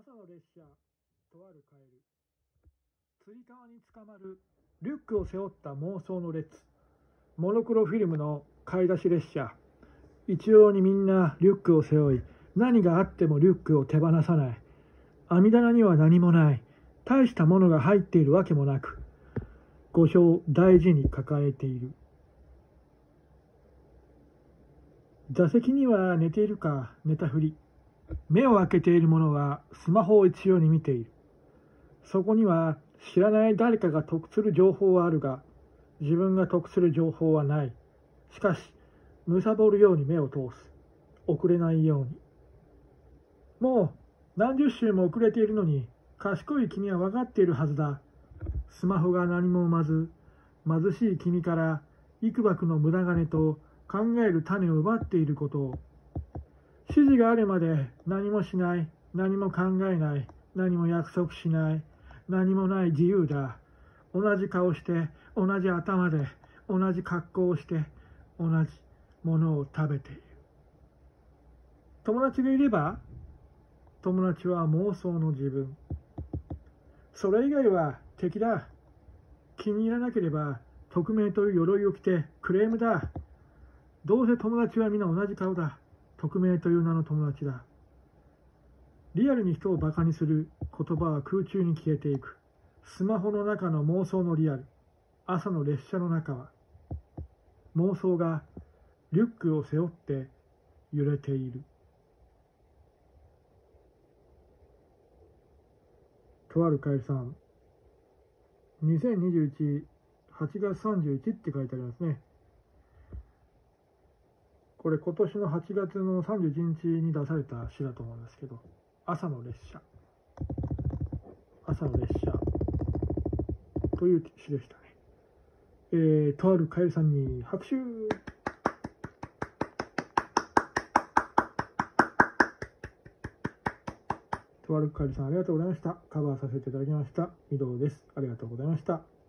朝の列車、とあるカエル。つり革につかまるリュックを背負った妄想の列。モノクロフィルムの買い出し列車。一様にみんなリュックを背負い、何があってもリュックを手放さない。網棚には何もない。大したものが入っているわけもなく、御所を大事に抱えている。座席には寝ているか寝たふり。目を開けている者はスマホを一様に見ている。そこには知らない誰かが得する情報はあるが、自分が得する情報はない。しかし、貪るように目を通す。遅れないように。もう何十周も遅れているのに、賢い君は分かっているはずだ。スマホが何も生まず、貧しい君から幾ばくの無駄金と考える種を奪っていることを。指示があるまで何もしない、何も考えない、何も約束しない、何もない自由だ。同じ顔して、同じ頭で、同じ格好をして、同じものを食べている。友達がいれば、友達は妄想の自分。それ以外は敵だ。気に入らなければ、匿名という鎧を着てクレームだ。どうせ友達は皆同じ顔だ。匿名という名の友達だ。リアルに人をバカにする言葉は空中に消えていく。スマホの中の妄想のリアル。朝の列車の中は、妄想がリュックを背負って揺れている。とあるカエルさん、2021、8月31って書いてありますね。これ今年の8月の31日に出された詩だと思うんですけど、朝の列車。朝の列車という詩でしたね。とあるカエルさんに拍手。とあるカエルさん、ありがとうございました。カバーさせていただきました。御堂です。ありがとうございました。